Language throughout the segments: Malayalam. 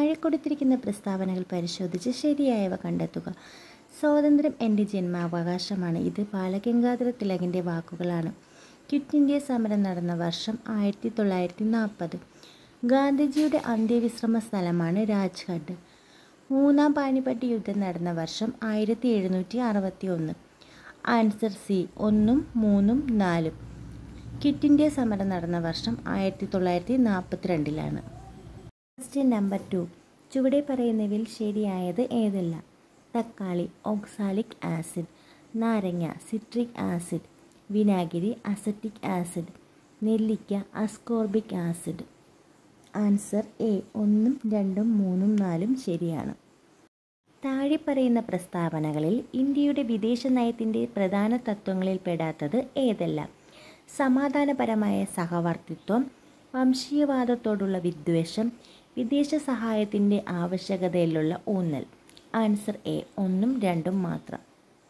താഴെ കൊടുത്തിരിക്കുന്ന പ്രസ്താവനകൾ പരിശോധിച്ച് ശരിയായവ കണ്ടെത്തുക. സ്വാതന്ത്ര്യം എൻ്റെ ജന്മാവകാശമാണ്. ഇത് ബാലഗംഗാധര തിലകിൻ്റെ വാക്കുകളാണ്. ക്വിറ്റ് ഇന്ത്യ സമരം നടന്ന വർഷം 1940. ഗാന്ധിജിയുടെ അന്ത്യവിശ്രമ സ്ഥലമാണ് രാജ്ഘട്ട്. മൂന്നാം പാനിപ്പട്ട് യുദ്ധം നടന്ന വർഷം 1761. Answer C 1, 3, 4. ക്വിറ്റ് ഇന്ത്യ സമരം നടന്ന വർഷം 1942. Question number 2. ചുവടെ പറയുന്നവയിൽ ശരിയായത് ഏതല്ല? തക്കാളി ഓക്സാലിക് ആസിഡ്, നാരങ്ങ സിട്രിക് ആസിഡ്, വിനാഗിരി അസറ്റിക് ആസിഡ്, നെല്ലിക്ക അസ്കോർബിക് ആസിഡ്. ആൻസർ എ 1, 2, 3, 4 ശരിയാണ്. താഴെ പറയുന്ന പ്രസ്താവനകളിൽ ഇന്ത്യയുടെ വിദേശ നയത്തിൻ്റെ പ്രധാന തത്വങ്ങളിൽ പെടാത്തത് ഏതെല്ലാം? സമാധാനപരമായ സഹവർത്തിത്വം, വംശീയവാദത്തോടുള്ള വിദ്വേഷം, വിദേശ സഹായത്തിൻ്റെ ആവശ്യകതയിലുള്ള ഊന്നൽ. ആൻസർ എ 1, 2 മാത്രം.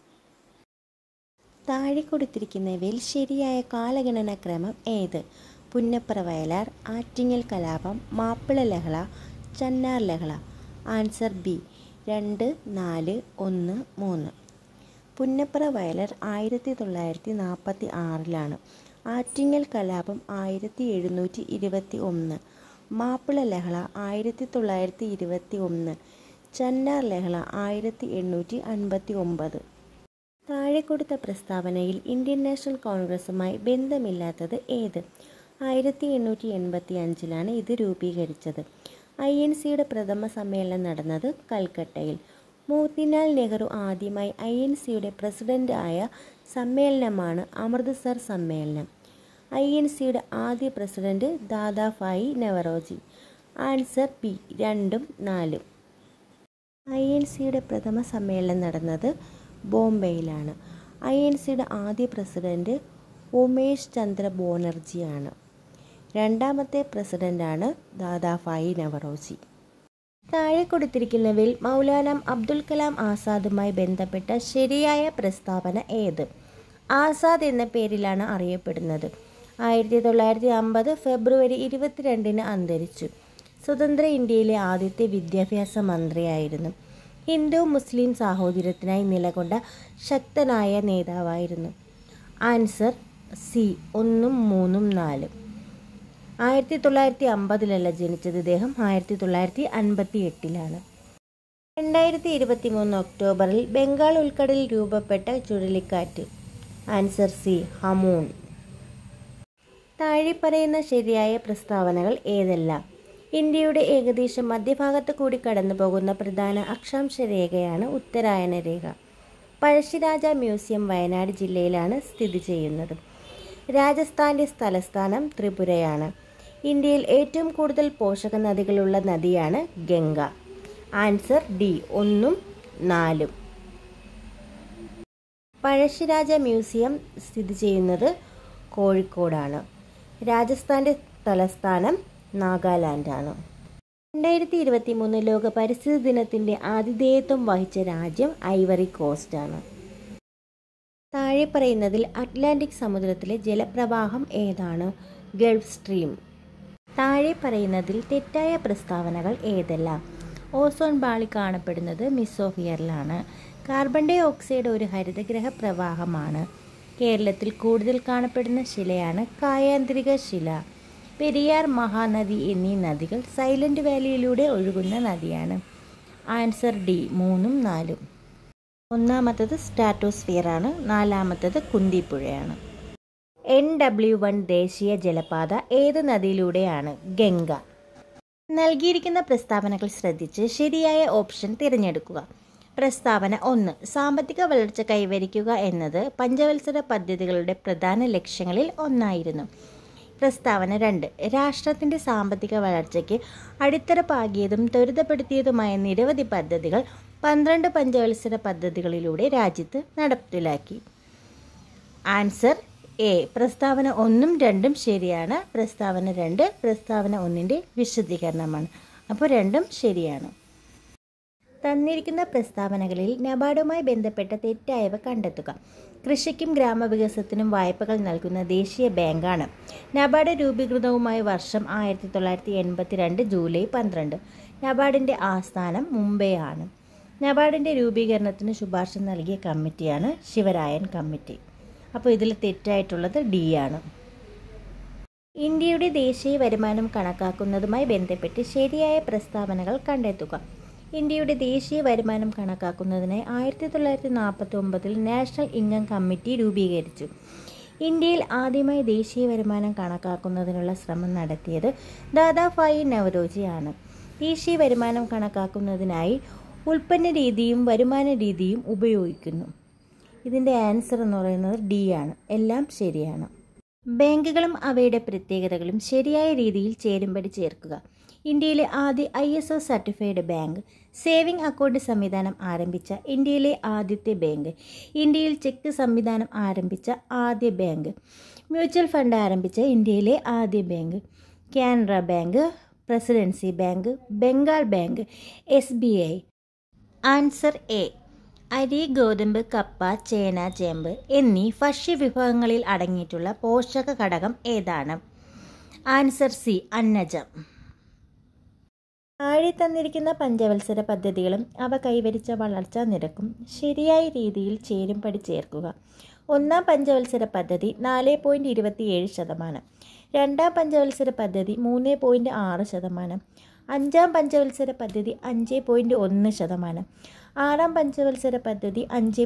താഴെ കൊടുത്തിരിക്കുന്നവയിൽ ശരിയായ കാലഗണന ക്രമം ഏത്? പുന്നപ്ര വയലാർ, ആറ്റിങ്ങൽ കലാപം, മാപ്പിള ലഹള, ചന്നാർ ലഹള. Answer B 2, 4, 1, 3. പുന്നപ്ര വയലാർ 1946. ആറ്റിങ്ങൽ കലാപം 1721. മാപ്പിള ലഹള 1921. ചന്നാർ ലഹള 1859. താഴെ കൊടുത്ത പ്രസ്താവനയിൽ ഇന്ത്യൻ നാഷണൽ കോൺഗ്രസുമായി ബന്ധമില്ലാത്തത് ഏത്? 1885 ഇത് രൂപീകരിച്ചത്. INCയുടെ പ്രഥമ സമ്മേളനം നടന്നത് കൽക്കട്ടയിൽ. മോത്തിലാൽ നെഹ്റു ആദ്യമായി INCയുടെ പ്രസിഡന്റ് ആയ സമ്മേളനമാണ് അമൃത്സർ സമ്മേളനം. INCയുടെ ആദ്യ president Dadabhai Naoroji. Answer B 2, 4. INCയുടെ പ്രഥമ സമ്മേളനം നടന്നത് ബോംബെയിലാണ്. INCയുടെ ആദ്യ പ്രസിഡന്റ് ഉമേഷ് ചന്ദ്ര ബാനർജിയാണ്. രണ്ടാമത്തെ പ്രസിഡന്റാണ് ദാദാഭായി നവറോജി. താഴെ കൊടുത്തിരിക്കുന്നവയിൽ മൗലാന അബ്ദുൽ കലാം ആസാദുമായി ബന്ധപ്പെട്ട ശരിയായ പ്രസ്താവന ഏത്? ആസാദ് എന്ന പേരിലാണ് അറിയപ്പെടുന്നത്. 1950 ഫെബ്രുവരി 22 അന്തരിച്ചു. സ്വതന്ത്ര ഇന്ത്യയിലെ ആദ്യത്തെ വിദ്യാഭ്യാസ മന്ത്രിയായിരുന്നു. ഹിന്ദു മുസ്ലിം സാഹോദര്യത്തിനായി നിലകൊണ്ട ശക്തനായ നേതാവായിരുന്നു. Answer C 1, 3, 4. 1950 ജനിച്ചത്. ഇദ്ദേഹം 1958. 2023 ഒക്ടോബറിൽ ബംഗാൾ ഉൾക്കടലിൽ രൂപപ്പെട്ട ചുഴലിക്കാറ്റ്. Answer C Hamoon. താഴെ പറയുന്ന ശരിയായ പ്രസ്താവനകൾ ഏതെല്ലാം? ഇന്ത്യയുടെ ഏകദേശം മധ്യഭാഗത്ത് കൂടി കടന്നു പോകുന്ന പ്രധാന അക്ഷാംശ രേഖയാണ് ഉത്തരായന രേഖ. പഴശ്ശിരാജ മ്യൂസിയം വയനാട് ജില്ലയിലാണ് സ്ഥിതി ചെയ്യുന്നത്. രാജസ്ഥാൻ്റെ തലസ്ഥാനം ത്രിപുരയാണ്. ഇന്ത്യയിൽ ഏറ്റവും കൂടുതൽ പോഷക നദികളുള്ള നദിയാണ് Ganga. Answer D 1, 4. Pazhassi Raja museum സ്ഥിതി ചെയ്യുന്നത് കോഴിക്കോടാണ്. രാജസ്ഥാൻ്റെ തലസ്ഥാനം നാഗാലാൻഡാണ്. 2023 ലോക പരിസ്ഥിതി ദിനത്തിൻ്റെ ആതിഥേയത്വം വഹിച്ച രാജ്യം ഐവറി കോസ്റ്റാണ്. താഴെ പറയുന്നതിൽ അറ്റ്ലാന്റിക് സമുദ്രത്തിലെ ജലപ്രവാഹം ഏതാണ്? Gulf Stream. താഴെ പറയുന്നതിൽ തെറ്റായ പ്രസ്താവനകൾ ഏതെല്ലാം? ഓസോൺ പാളി കാണപ്പെടുന്നത് മിസോഫിയറിലാണ്. കാർബൺ ഡൈ ഓക്സൈഡ് ഒരു ഹരിതഗ്രഹ പ്രവാഹമാണ്. കേരളത്തിൽ കൂടുതൽ കാണപ്പെടുന്ന ശിലയാണ് കായാന്തരിക ശില. പെരിയാർ, മഹാനദി എന്നീ നദികൾ സൈലന്റ് വാലിയിലൂടെ ഒഴുകുന്ന നദിയാണ്. Answer D 3, 4. ഒന്നാമത്തത് സ്ട്രാറ്റോസ്ഫിയറാണ്. നാലാമത്തത് കുന്തിപ്പുഴയാണ്. NW1 ദേശീയ ജലപാത ഏത് നദിയിലൂടെയാണ്? ഗംഗ. നൽകിയിരിക്കുന്ന പ്രസ്താവനകൾ ശ്രദ്ധിച്ച് ശരിയായ ഓപ്ഷൻ തിരഞ്ഞെടുക്കുക. പ്രസ്താവന 1. സാമ്പത്തിക വളർച്ച കൈവരിക്കുക എന്നത് പഞ്ചവത്സര പദ്ധതികളുടെ പ്രധാന ലക്ഷ്യങ്ങളിൽ ഒന്നായിരുന്നു. പ്രസ്താവന 2. രാഷ്ട്രത്തിൻ്റെ സാമ്പത്തിക വളർച്ചയ്ക്ക് അടിത്തറ പാകിയതും ത്വരിതപ്പെടുത്തിയതുമായ നിരവധി പദ്ധതികൾ 12 പഞ്ചവത്സര പദ്ധതികളിലൂടെ രാജ്യത്ത് നടപ്പിലാക്കി. Answer A. പ്രസ്താവന 1ഉം 2ഉം ശരിയാണ്. പ്രസ്താവന 2 പ്രസ്താവന 1ൻ്റെ വിശദീകരണമാണ്. അപ്പോൾ 2ഉം ശരിയാണ്. തന്നിരിക്കുന്ന പ്രസ്താവനകളിൽ നബാർഡുമായി ബന്ധപ്പെട്ട തെറ്റായവ കണ്ടെത്തുക. കൃഷിക്കും ഗ്രാമവികസനത്തിനും വായ്പകൾ നൽകുന്ന ദേശീയ ബാങ്കാണ്. നബാർഡ് രൂപീകൃതവുമായ വർഷം 1982 ജൂലൈ 12. നബാർഡിൻ്റെ ആസ്ഥാനം മുംബൈ ആണ്. നബാർഡിൻ്റെ രൂപീകരണത്തിന് ശുപാർശ നൽകിയ കമ്മിറ്റിയാണ് ശിവരായൻ കമ്മിറ്റി. അപ്പോൾ ഇതിൽ തെറ്റായിട്ടുള്ളത് ഡി ആണ്. ഇന്ത്യയുടെ ദേശീയ വരുമാനം കണക്കാക്കുന്നതുമായി ബന്ധപ്പെട്ട് ശരിയായ പ്രസ്താവനകൾ കണ്ടെത്തുക. ഇന്ത്യയുടെ ദേശീയ വരുമാനം കണക്കാക്കുന്നതിനായി 1949 നാഷണൽ ഇൻകം കമ്മിറ്റി രൂപീകരിച്ചു. ഇന്ത്യയിൽ ആദ്യമായി ദേശീയ വരുമാനം കണക്കാക്കുന്നതിനുള്ള ശ്രമം നടത്തിയത് ദാദാഭായി നവറോജി ആണ്. ദേശീയ വരുമാനം കണക്കാക്കുന്നതിനായി ഉൽപ്പന്ന രീതിയും വരുമാന രീതിയും ഉപയോഗിക്കുന്നു. ഇതിൻ്റെ ആൻസർ എന്ന് പറയുന്നത് ഡി ആണ്. എല്ലാം ശരിയാണ്. ബാങ്കുകളും അവയുടെ പ്രത്യേകതകളും ശരിയായ രീതിയിൽ ചേരുംപടി ചേർക്കുക. ഇന്ത്യയിലെ ആദ്യ ISO certified bank. Saving account സംവിധാനം ആരംഭിച്ച ഇന്ത്യയിലെ ആദ്യത്തെ ബാങ്ക്. ഇന്ത്യയിൽ ചെക്ക് സംവിധാനം ആരംഭിച്ച ആദ്യ ബാങ്ക്. മ്യൂച്വൽ ഫണ്ട് ആരംഭിച്ച ഇന്ത്യയിലെ ആദ്യ bank. Canara bank, presidency bank, Bengal bank, SBI. Answer A. അരി, ഗോതമ്പ്, കപ്പ, ചേന, ചേമ്പ് എന്നീ ഭക്ഷ്യവിഭവങ്ങളിൽ അടങ്ങിയിട്ടുള്ള പോഷക ഘടകം ഏതാണ്? Answer C. അന്നജം. താഴെ തന്നിരിക്കുന്ന പഞ്ചവത്സര പദ്ധതികളും അവ കൈവരിച്ച വളർച്ചാ നിരക്കും ശരിയായ രീതിയിൽ ചേരുംപടി ചേർക്കുക. ഒന്നാം പഞ്ചവത്സര പദ്ധതി 4.27%, രണ്ടാം പഞ്ചവത്സര പദ്ധതി 3.6%, അഞ്ചാം പഞ്ചവത്സര പദ്ധതി 5.1%, ആറാം പഞ്ചവത്സര പദ്ധതി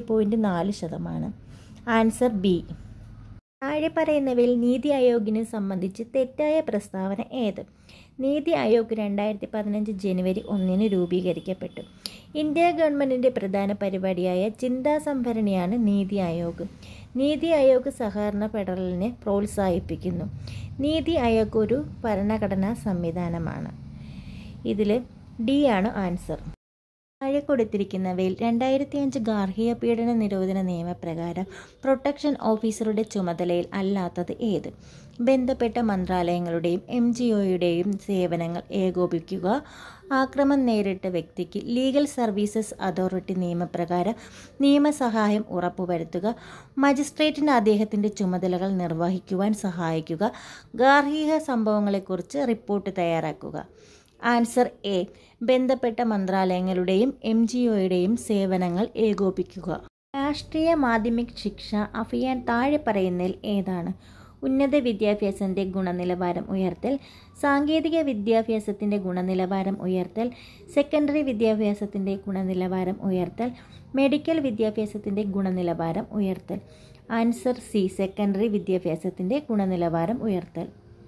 5.4%. Answer B. താഴെ പറയുന്നവയിൽ നീതി ആയോഗിനെ സംബന്ധിച്ച് തെറ്റായ പ്രസ്താവന ഏത്? നീതി ആയോഗ് 2015 ജനുവരി 1 രൂപീകരിക്കപ്പെട്ടു. ഇന്ത്യ ഗവൺമെൻറ്റിൻ്റെ പ്രധാന പരിപാടിയായ ചിന്താ സംഭരണിയാണ് നീതി ആയോഗ്. നീതി ആയോഗ് സഹകരണ ഫെഡറലിനെ പ്രോത്സാഹിപ്പിക്കുന്നു. നീതി ആയോഗ് ഒരു ഭരണഘടനാ സംവിധാനമാണ്. ഇതിൽ ഡി ആണ് ആൻസർ. താഴെ കൊടുത്തിരിക്കുന്നവയിൽ 2005 ഗാർഹിക പീഡന നിരോധന നിയമപ്രകാരം പ്രൊട്ടക്ഷൻ ഓഫീസറുടെ ചുമതലയിൽ അല്ലാത്തത് ഏത്? ബന്ധപ്പെട്ട മന്ത്രാലയങ്ങളുടെയും MGOയുടെയും സേവനങ്ങൾ ഏകോപിപ്പിക്കുക. ആക്രമണം നേരിട്ട വ്യക്തിക്ക് ലീഗൽ സർവീസസ് അതോറിറ്റി നിയമപ്രകാരം നിയമസഹായം ഉറപ്പുവരുത്തുക. മജിസ്ട്രേറ്റിന് അദ്ദേഹത്തിൻ്റെ ചുമതലകൾ നിർവഹിക്കുവാൻ സഹായിക്കുക. ഗാർഹിക സംഭവങ്ങളെക്കുറിച്ച് റിപ്പോർട്ട് തയ്യാറാക്കുക. Answer A. ബന്ധപ്പെട്ട മന്ത്രാലയങ്ങളുടെയും MGOയുടെയും സേവനങ്ങൾ ഏകോപിപ്പിക്കുക. രാഷ്ട്രീയ മാധ്യമിക് ശിക്ഷ അഭിയാൻ താഴെ പറയുന്നതിൽ ഏതാണ്? ഉന്നത വിദ്യാഭ്യാസത്തിൻ്റെ ഗുണനിലവാരം ഉയർത്തൽ, സാങ്കേതിക വിദ്യാഭ്യാസത്തിൻ്റെ ഗുണനിലവാരം ഉയർത്തൽ, സെക്കൻഡറി വിദ്യാഭ്യാസത്തിൻ്റെ ഗുണനിലവാരം ഉയർത്തൽ, മെഡിക്കൽ വിദ്യാഭ്യാസത്തിൻ്റെ ഗുണനിലവാരം ഉയർത്തൽ. Answer C. സെക്കൻഡറി വിദ്യാഭ്യാസത്തിൻ്റെ ഗുണനിലവാരം ഉയർത്തൽ.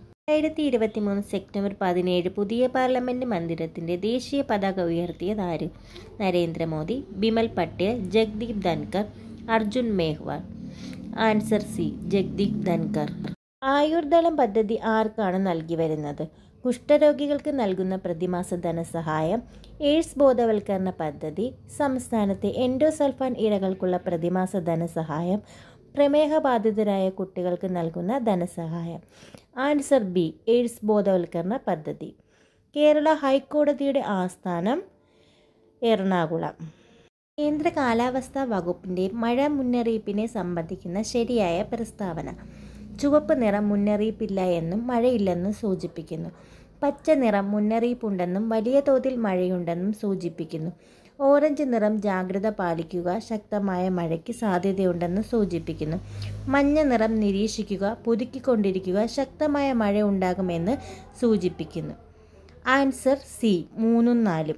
2023 സെപ്റ്റംബർ 17 പുതിയ പാർലമെൻറ്റ് മന്ദിരത്തിൻ്റെ ദേശീയ പതാക ഉയർത്തിയത് ആര്? നരേന്ദ്രമോദി, ബിമൽ പട്ടേൽ, ജഗ്ദീപ് ധൻകർ, അർജുൻ മേഘ്വാൾ. Answer C. ജഗ്ദീപ് ധൻകർ. ആയുർദളം പദ്ധതി ആർക്കാണ് നൽകി വരുന്നത്? കുഷ്ഠരോഗികൾക്ക് നൽകുന്ന പ്രതിമാസ ധനസഹായം, എയ്ഡ്സ് ബോധവൽക്കരണ പദ്ധതി, സംസ്ഥാനത്തെ എൻഡോസൾഫാൻ ഇരകൾക്കുള്ള പ്രതിമാസ ധനസഹായം, പ്രമേഹബാധിതരായ കുട്ടികൾക്ക് നൽകുന്ന ധനസഹായം. Answer B. എയ്ഡ്സ് ബോധവൽക്കരണ പദ്ധതി. കേരള ഹൈക്കോടതിയുടെ ആസ്ഥാനം എറണാകുളം. കേന്ദ്ര കാലാവസ്ഥാ വകുപ്പിൻ്റെ മഴ മുന്നറിയിപ്പിനെ സംബന്ധിക്കുന്ന ശരിയായ പ്രസ്താവന. ചുവപ്പ് നിറം മുന്നറിയിപ്പില്ല എന്നും മഴയില്ലെന്നും സൂചിപ്പിക്കുന്നു. പച്ച നിറം മുന്നറിയിപ്പുണ്ടെന്നും വലിയ തോതിൽ മഴയുണ്ടെന്നും സൂചിപ്പിക്കുന്നു. ഓറഞ്ച് നിറം ജാഗ്രത പാലിക്കുക, ശക്തമായ മഴയ്ക്ക് സാധ്യതയുണ്ടെന്ന് സൂചിപ്പിക്കുന്നു. മഞ്ഞ നിറം നിരീക്ഷിക്കുക, പുതുക്കിക്കൊണ്ടിരിക്കുക, ശക്തമായ മഴ ഉണ്ടാകുമെന്ന് സൂചിപ്പിക്കുന്നു. Answer C. 3ഉം 4ഉം.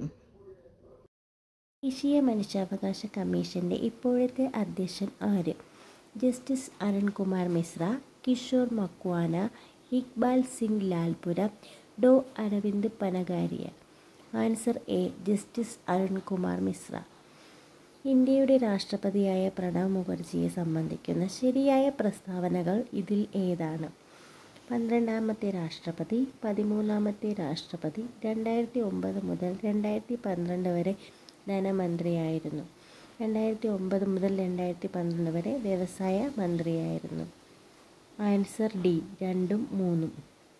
ദേശീയ മനുഷ്യാവകാശ കമ്മീഷൻ്റെ ഇപ്പോഴത്തെ അധ്യക്ഷൻ ആര്? ജസ്റ്റിസ് അരുൺകുമാർ മിശ്ര, കിഷോർ മക്വാന, ഇക്ബാൽ സിംഗ് ലാൽപുര, ഡോ Arvind Panagariya. Answer A. Justice Arun Kumar Mishra. ഇന്ത്യയുടെ രാഷ്ട്രപതിയായ പ്രണബ് മുഖർജിയെ സംബന്ധിക്കുന്ന ശരിയായ പ്രസ്താവനകൾ ഇതിൽ ഏതാണ്? 12ാമത്തെ രാഷ്ട്രപതി, 13ാമത്തെ രാഷ്ട്രപതി, 2009 മുതൽ 2012 വരെ ധനമന്ത്രിയായിരുന്നു, 2009 മുതൽ 2012 വരെ വ്യവസായ മന്ത്രിയായിരുന്നു. Answer D. 2ഉം 3ഉം.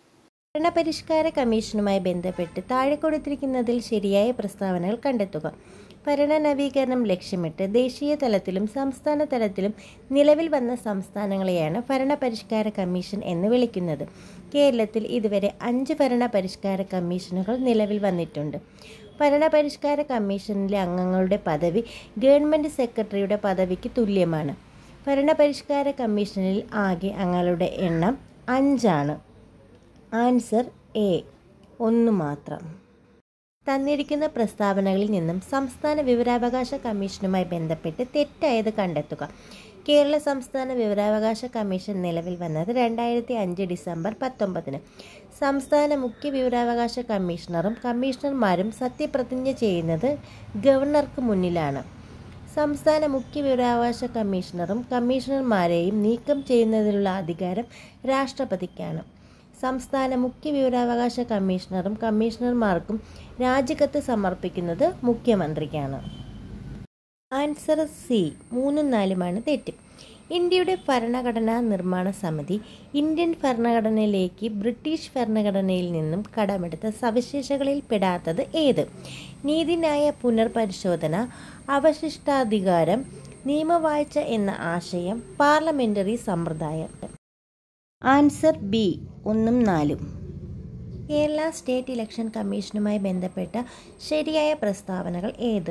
ഭരണപരിഷ്കാര കമ്മീഷനുമായി ബന്ധപ്പെട്ട് താഴെ കൊടുത്തിരിക്കുന്നതിൽ ശരിയായ പ്രസ്താവനകൾ കണ്ടെത്തുക. ഭരണ നവീകരണം ലക്ഷ്യമിട്ട് ദേശീയ തലത്തിലും സംസ്ഥാന തലത്തിലും നിലവിൽ വന്ന സംസ്ഥാനങ്ങളെയാണ് ഭരണപരിഷ്കാര കമ്മീഷൻ എന്ന് വിളിക്കുന്നത്. കേരളത്തിൽ ഇതുവരെ 5 ഭരണപരിഷ്കാര കമ്മീഷനുകൾ നിലവിൽ വന്നിട്ടുണ്ട്. ഭരണപരിഷ്കാര കമ്മീഷനിലെ അംഗങ്ങളുടെ പദവി ഗവൺമെൻറ് സെക്രട്ടറിയുടെ പദവിക്ക് തുല്യമാണ്. ഭരണപരിഷ്കാര കമ്മീഷനിൽ ആകെ അംഗങ്ങളുടെ എണ്ണം 5 ആണ്. ആൻസർ എ 1 മാത്രം. തന്നിരിക്കുന്ന പ്രസ്താവനകളിൽ നിന്നും സംസ്ഥാന വിവരാവകാശ കമ്മീഷനുമായി ബന്ധപ്പെട്ട് തെറ്റായത് കണ്ടെത്തുക. കേരള സംസ്ഥാന വിവരാവകാശ കമ്മീഷൻ നിലവിൽ വന്നത് 2005 ഡിസംബർ 19. സംസ്ഥാന മുഖ്യ വിവരാവകാശ കമ്മീഷണറും കമ്മീഷണർമാരും സത്യപ്രതിജ്ഞ ചെയ്യുന്നത് ഗവർണർക്ക് മുന്നിലാണ്. സംസ്ഥാന മുഖ്യ വിവരാവകാശ കമ്മീഷണറും കമ്മീഷണർമാരെയും നീക്കം ചെയ്യുന്നതിനുള്ള അധികാരം രാഷ്ട്രപതിക്കാണ്. സംസ്ഥാന മുഖ്യ വിവരാവകാശ കമ്മീഷണറും കമ്മീഷണർമാർക്കും രാജിക്കത്ത് സമർപ്പിക്കുന്നത് മുഖ്യമന്ത്രിക്കാണ്. ആൻസർ സി 3, 4 തെറ്റ്. ഇന്ത്യയുടെ ഭരണഘടനാ നിർമ്മാണ സമിതി ഇന്ത്യൻ ഭരണഘടനയിലേക്ക് ബ്രിട്ടീഷ് ഭരണഘടനയിൽ നിന്നും കടമെടുത്ത സവിശേഷതകളിൽ പെടാത്തത് ഏത്? നീതിന്യായ പുനർപരിശോധന, അവശിഷ്ടാധികാരം, നിയമവാഴ്ച എന്ന ആശയം, പാർലമെന്ററി സമ്പ്രദായം. Answer B 1, 4. Kerala state election കമ്മീഷനുമായി ബന്ധപ്പെട്ട ശരിയായ പ്രസ്താവനകൾ ഏത്?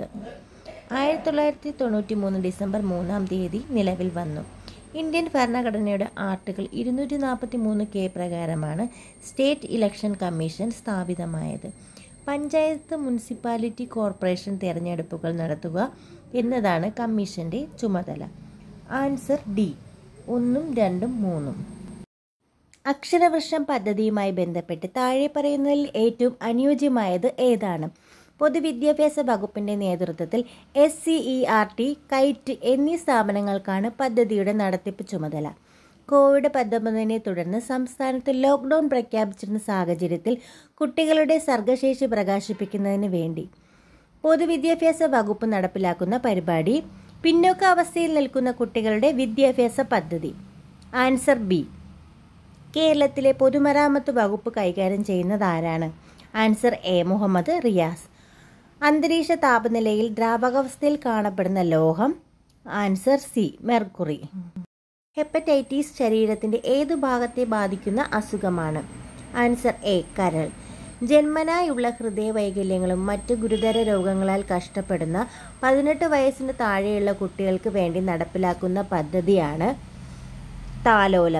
1993 ഡിസംബർ 3 നിലവിൽ വന്നു. ഇന്ത്യൻ ഭരണഘടനയുടെ ആർട്ടിക്കിൾ 243K പ്രകാരമാണ് സ്റ്റേറ്റ് ഇലക്ഷൻ കമ്മീഷൻ സ്ഥാപിതമായത്. പഞ്ചായത്ത്, മുനിസിപ്പാലിറ്റി, കോർപ്പറേഷൻ തിരഞ്ഞെടുപ്പുകൾ നടത്തുക എന്നതാണ് കമ്മീഷന്റെ ചുമതല. Answer D 1, 2, 3. അക്ഷരവൃക്ഷം പദ്ധതിയുമായി ബന്ധപ്പെട്ട് താഴെ പറയുന്നതിൽ ഏറ്റവും അനുയോജ്യമായത് ഏതാണ്? പൊതുവിദ്യാഭ്യാസ വകുപ്പിന്റെ നേതൃത്വത്തിൽ SCERT, കൈറ്റ് എന്നീ സ്ഥാപനങ്ങൾക്കാണ് പദ്ധതിയുടെ നടത്തിപ്പ് ചുമതല. COVID-19 തുടർന്ന് സംസ്ഥാനത്ത് ലോക്ക്ഡൗൺ പ്രഖ്യാപിച്ചിരുന്ന സാഹചര്യത്തിൽ കുട്ടികളുടെ സർഗശേഷി പ്രകാശിപ്പിക്കുന്നതിന് വേണ്ടി പൊതുവിദ്യാഭ്യാസ വകുപ്പ് നടപ്പിലാക്കുന്ന പരിപാടി പിന്നോക്കാവസ്ഥയിൽ നിൽക്കുന്ന കുട്ടികളുടെ വിദ്യാഭ്യാസ പദ്ധതി. Answer B. കേരളത്തിലെ പൊതുമരാമത്ത് വകുപ്പ് കൈകാര്യം ചെയ്യുന്നത് ആരാണ്? Answer A Muhammad Riyas. അന്തരീക്ഷ താപനിലയിൽ ദ്രാവകാവസ്ഥയിൽ കാണപ്പെടുന്ന ലോഹം? Answer C mercury. ഹെപ്പറ്റൈറ്റിസ് ശരീരത്തിന്റെ ഏതു ഭാഗത്തെ ബാധിക്കുന്ന അസുഖമാണ്? ആൻസർ എ കരൾ. ജന്മനായുള്ള ഹൃദയവൈകല്യങ്ങളും മറ്റു ഗുരുതര രോഗങ്ങളാൽ കഷ്ടപ്പെടുന്ന 18 വയസ്സിന് താഴെയുള്ള കുട്ടികൾക്ക് വേണ്ടി നടപ്പിലാക്കുന്ന പദ്ധതിയാണ് താലോലം.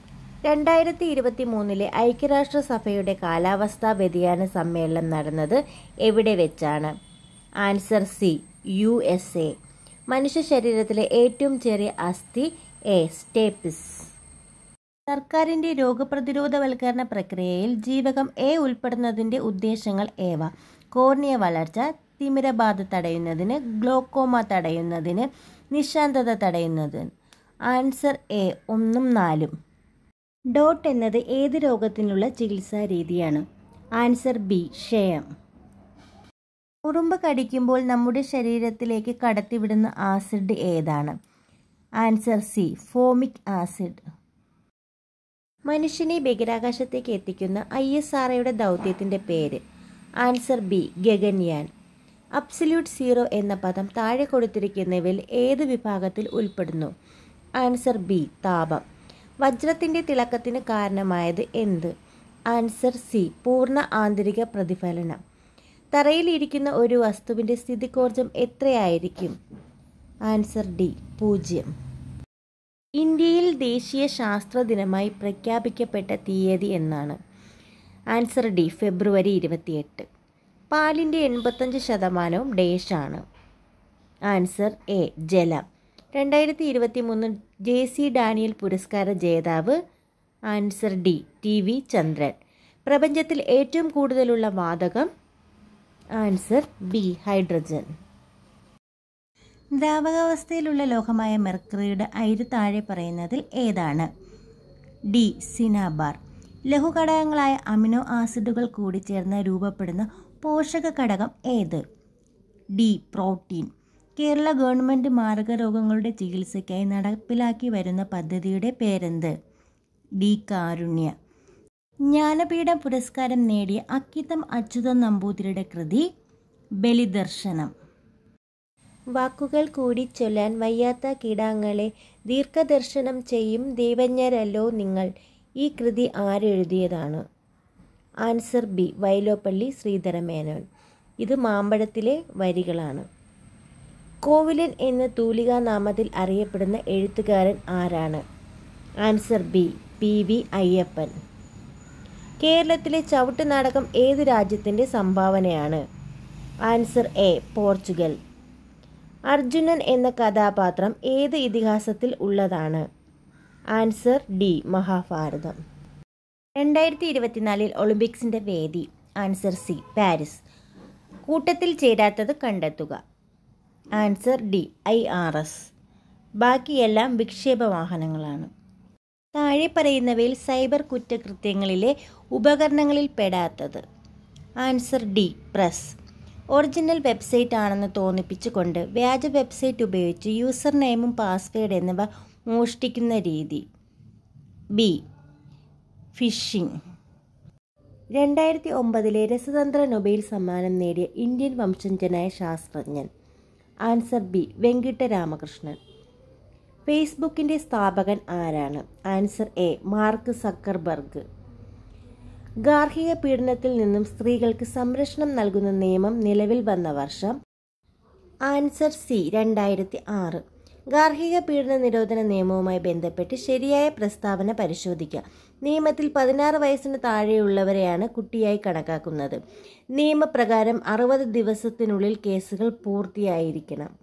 2023 ഐക്യരാഷ്ട്രസഭയുടെ കാലാവസ്ഥാ വ്യതിയാന സമ്മേളനം നടന്നത് എവിടെ വെച്ചാണ്? Answer C USA. മനുഷ്യ ശരീരത്തിലെ ഏറ്റവും ചെറിയ അസ്ഥി എ സ്റ്റേപ്പിസ്. സർക്കാരിന്റെ രോഗപ്രതിരോധവൽക്കരണ പ്രക്രിയയിൽ ജീവകം എ ഉൾപ്പെടുന്നതിന്റെ ഉദ്ദേശങ്ങൾ ഏവ? കോർണിയ വളർച്ച, തിമിരബാധ തടയുന്നതിന്, ഗ്ലോക്കോമ തടയുന്നതിന്, നിശാന്തത തടയുന്നതിന്. Answer A 1, 4. ഡോട്ട് എന്നത് ഏത് രോഗത്തിനുള്ള ചികിത്സാ രീതിയാണ്? ആൻസർ ബി ക്ഷയം. ഉറുമ്പ് കടിക്കുമ്പോൾ നമ്മുടെ ശരീരത്തിലേക്ക് കടത്തിവിടുന്ന ആസിഡ് ഏതാണ്? Answer C formic acid. മനുഷ്യനെ ബഹിരാകാശത്തേക്ക് എത്തിക്കുന്ന ISROയുടെ ദൗത്യത്തിന്റെ പേര്? Answer B Gaganyaan. Absolute zero എന്ന പദം താഴെ കൊടുത്തിരിക്കുന്നവയിൽ ഏത് വിഭാഗത്തിൽ ഉൾപ്പെടുന്നു? ആൻസർ ബി താപം. വജ്രത്തിന്റെ തിളക്കത്തിന് കാരണമായത് എന്ത്? ആൻസർ സി പൂർണ്ണ ആന്തരിക പ്രതിഫലനം. തറയിൽ ഇരിക്കുന്ന ഒരു വസ്തുവിന്റെ സ്ഥിതികോർജം എത്രയായിരിക്കും? Answer D 0. ഇന്ത്യയിൽ ദേശീയ ശാസ്ത്ര ദിനമായി പ്രഖ്യാപിക്കപ്പെട്ട തീയതി എന്നാണ്? Answer D February 28. പാലിന്റെ 85% ഡേഷാണ്? ആൻസർ എ ജലം. 2023 JC ഡാനിയൽ പുരസ്കാര ജേതാവ്? Answer D TV Chandran. പ്രപഞ്ചത്തിൽ ഏറ്റവും കൂടുതലുള്ള വാതകം? Answer B hydrogen. ദ്രാവകാവസ്ഥയിലുള്ള ലോഹമായ മെർക്കുറിയുടെ അയിര് താഴെ പറയുന്നതിൽ ഏതാണ്? ഡി സിനാബാർ. ലഘുഘടകങ്ങളായ അമിനോ ആസിഡുകൾ കൂടിച്ചേർന്ന് രൂപപ്പെടുന്ന പോഷക ഘടകം ഏത്? D protein. കേരള ഗവൺമെൻറ് മാരകരോഗങ്ങളുടെ ചികിത്സയ്ക്കായി നടപ്പിലാക്കി വരുന്ന പദ്ധതിയുടെ പേരെന്ത്? ഡി കാരുണ്യ. ജ്ഞാനപീഠ പുരസ്കാരം നേടിയ അക്കിത്തം അച്യുതൻ നമ്പൂതിരിയുടെ കൃതി ബലിദർശനം. വാക്കുകൾ കൂടി ചൊല്ലാൻ വയ്യാത്ത കിടാങ്ങളെ ദീർഘദർശനം ചെയ്യും ദേവജ്ഞരല്ലോ നിങ്ങൾ. ഈ കൃതി ആരെഴുതിയതാണ്? Answer B, Vyloppilli Sreedhara Menon. ഇത് മാമ്പഴത്തിലെ വരികളാണ്. കോവിലൻ എന്ന തൂലികാനാമത്തിൽ അറിയപ്പെടുന്ന എഴുത്തുകാരൻ ആരാണ്? Answer B, PV Ayyappan. കേരളത്തിലെ ചവിട്ട് നാടകം ഏത് രാജ്യത്തിൻ്റെ സംഭാവനയാണ്? Answer A, Portugal. അർജുനൻ എന്ന കഥാപാത്രം ഏത് ഇതിഹാസത്തിൽ ഉള്ളതാണ്? Answer D, Mahabharatam. 2024 ഒളിമ്പിക്സിൻ്റെ വേദി? Answer C, Paris. കൂട്ടത്തിൽ ചേരാത്തത് കണ്ടെത്തുക. Answer D, IRS. ബാക്കിയെല്ലാം വിക്ഷേപ വാഹനങ്ങളാണ്. താഴെ പറയുന്നവയിൽ സൈബർ കുറ്റകൃത്യങ്ങളിലെ ഉപകരണങ്ങളിൽ പെടാത്തത്? Answer D, press. Original website ആണെന്ന് തോന്നിപ്പിച്ചുകൊണ്ട് വ്യാജ വെബ്സൈറ്റ് ഉപയോഗിച്ച് യൂസർ നെയിമും പാസ്വേഡ് എന്നിവ മോഷ്ടിക്കുന്ന രീതി? B, phishing. 2009 രസതന്ത്ര നൊബേൽ സമ്മാനം നേടിയ ഇന്ത്യൻ വംശജനായ ശാസ്ത്രജ്ഞൻ? Answer B, Venkita Ramakrishnan. ഫേസ്ബുക്കിൻ്റെ സ്ഥാപകൻ ആരാണ്? Answer A, Mark Zuckerberg. ഗാർഹിക പീഡനത്തിൽ നിന്നും സ്ത്രീകൾക്ക് സംരക്ഷണം നൽകുന്ന നിയമം നിലവിൽ വന്ന വർഷം? Answer C, 2006. ഗാർഹിക പീഡന നിരോധന നിയമവുമായി ബന്ധപ്പെട്ട് ശരിയായ പ്രസ്താവന പരിശോധിക്കുക. നിയമത്തിൽ 16 വയസ്സിന് താഴെയുള്ളവരെയാണ് കുട്ടിയായി കണക്കാക്കുന്നത്. നിയമപ്രകാരം 60 ദിവസത്തിനുള്ളിൽ കേസുകൾ പൂർത്തിയായിരിക്കണം.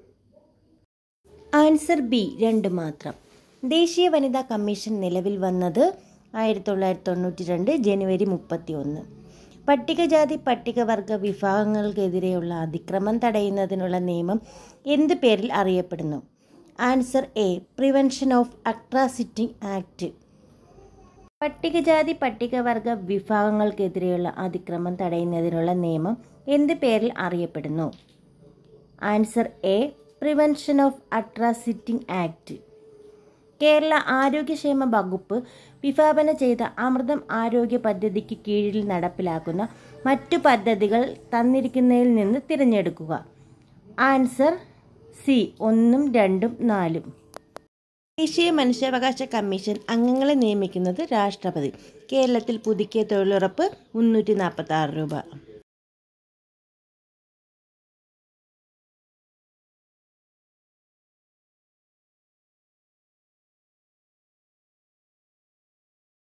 ആൻസർ ബി, 2 മാത്രം. ദേശീയ വനിതാ കമ്മീഷൻ നിലവിൽ വന്നത് 1992 ജനുവരി 31. പട്ടികജാതി പട്ടികവർഗ വിഭാഗങ്ങൾക്കെതിരെയുള്ള അതിക്രമം തടയുന്നതിനുള്ള നിയമം എന്ത് പേരിൽ അറിയപ്പെടുന്നു? Answer A, prevention of atrocity act. പട്ടികജാതി പട്ടികവർഗ വിഭാഗങ്ങൾക്കെതിരെയുള്ള അതിക്രമം തടയുന്നതിനുള്ള നിയമം എന്ത് പേരിൽ അറിയപ്പെടുന്നു? Answer A, prevention of atrocity act. Kerala ആരോഗ്യക്ഷേമ വകുപ്പ് വിഭാവന ചെയ്ത അമൃതം ആരോഗ്യ പദ്ധതിക്ക് കീഴിൽ നടപ്പിലാക്കുന്ന മറ്റു പദ്ധതികൾ തന്നിരിക്കുന്നതിൽ നിന്ന് തിരഞ്ഞെടുക്കുക. Answer C, 1, 2, 4. ദേശീയ മനുഷ്യാവകാശ കമ്മീഷൻ അംഗങ്ങളെ നിയമിക്കുന്നത് രാഷ്ട്രപതി. കേരളത്തിൽ പുതുക്കിയ തൊഴിലുറപ്പ് 346 രൂപ.